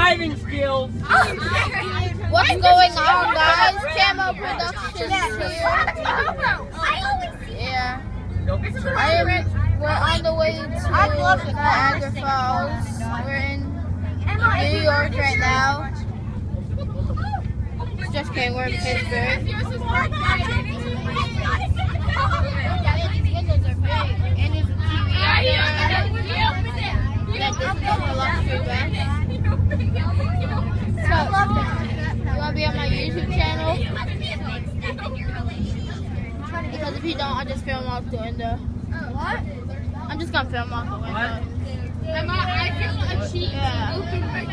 driving skills. What's going on, guys? Camo Productions here. Yeah. We're on the way to Niagara Falls. We're in New York right now. Just kidding, we're in Pittsburgh. These windows are big. And there's a TV out there. Yeah, this is a luxury bed. So, you want to be on my YouTube channel? Because if you don't, I'll just film out the window. What? I'm just going to film out the window. Emma, I feel a cheat. Yeah.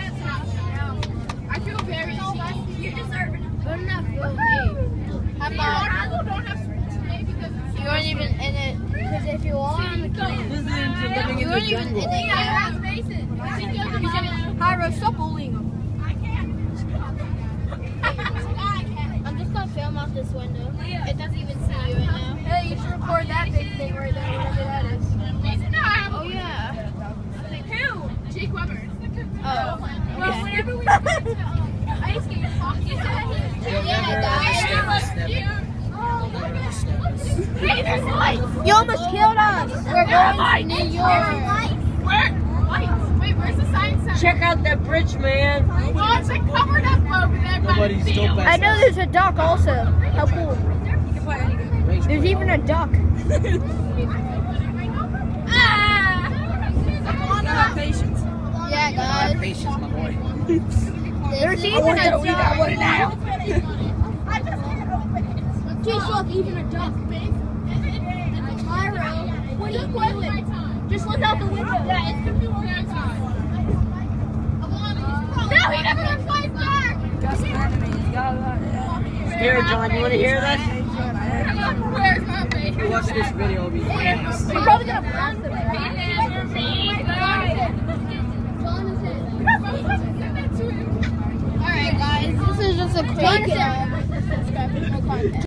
I feel very cheat. You deserve it. Good enough for me. How about... I don't have today because it's... You weren't even in it. Because if you are... Listen to living in the jungle. Hyro, stop bullying him. I'm just going to film out this window. It doesn't even see you right now. Hey, you should record that big thing right there, whatever that is. Oh, yeah. Who? Jake Weber. Oh. Well, whenever we went to ice skating hockey, hey, there's lights. You almost killed us. We're going to New York. Wait, where's the sign center? Check out that bridge, man. Oh, it's like covered up over there. Nobody's still back. I know there's a duck also. How cool. There's even a duck. Patience. Yeah, guys. Patience, my boy. There's even a duck. What now? Just look, even a duck. Myro, what are you doing? Just look out the window. Yeah, it's gonna be one outside. No, he never went flies back. Here, John, you want to hear this? Where's my baby? Watch this video, it'll be famous. We're probably gonna blast them. Alright, guys. This is just a quick subscribe for more content.